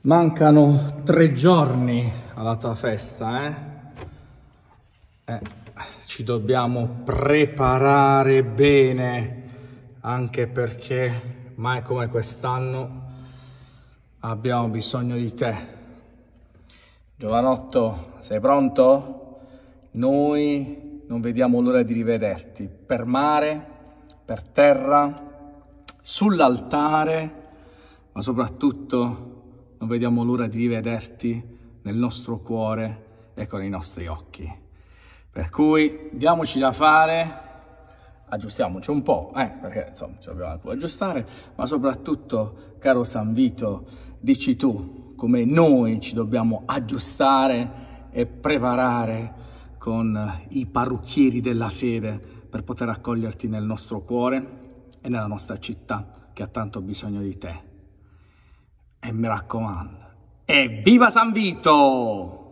Mancano 3 giorni alla tua festa, ci dobbiamo preparare bene, anche perché mai come quest'anno abbiamo bisogno di te. Giovanotto, sei pronto? Noi non vediamo l'ora di rivederti per mare, per terra, sull'altare, ma soprattutto non vediamo l'ora di rivederti nel nostro cuore e con i nostri occhi. Per cui diamoci da fare, aggiustiamoci un po', perché insomma ci dobbiamo anche aggiustare, ma soprattutto, caro San Vito, dici tu come noi ci dobbiamo aggiustare e preparare con i parrucchieri della fede per poter accoglierti nel nostro cuore e nella nostra città che ha tanto bisogno di te. E mi raccomando, evviva San Vito!